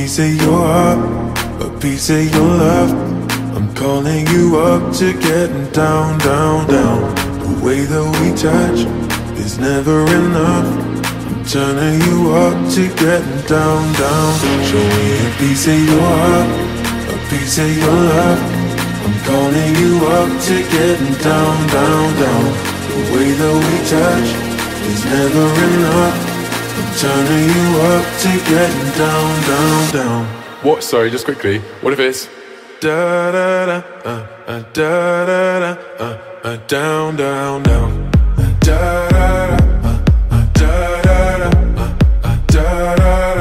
piece of your heart, a piece of your love. I'm calling you up to getting down, down, down. The way that we touch is never enough. I'm turning you up to getting down, down. Show me a piece of your heart, a piece of your love. I'm calling you up to getting down, down, down. The way that we touch is never enough. I'm turning you up to getting down, down, down. What? Sorry, just quickly. What if it's da da da da da da down, down, down. Da da da da da da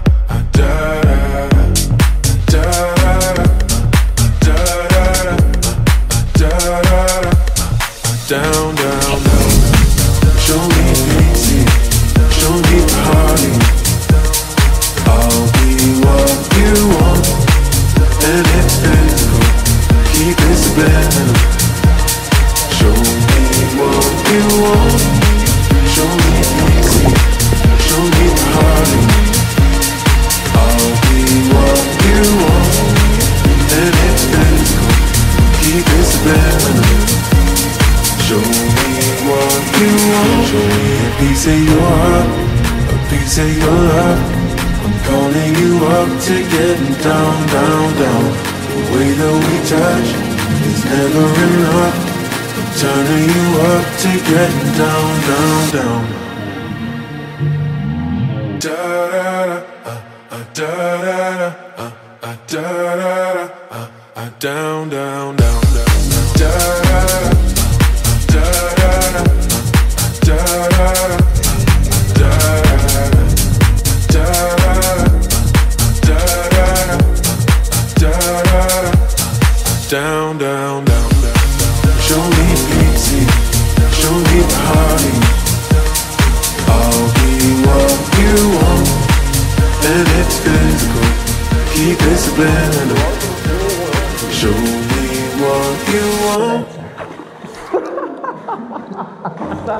down, down, down. Show me easy, show me party. I'll be what you want, and it's physical. Keep it subliminal. Show me what you want. Show me easy, show me party. I'll be what you want, and it's physical. Keep it subliminal. Show me what you want. Show me a piece of your heart, a piece of your love. I'm calling you up to getting down, down, down. The way that we touch is never enough. I'm turning you up to getting down, down, down. Da da da da da da da down, down, down, down. Da da down, down, down, down. Show me easy, show me party. I'll be what you want, and it's physical. Keep it subliminal. Show me what you want.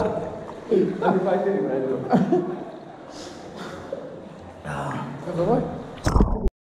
Ano ba?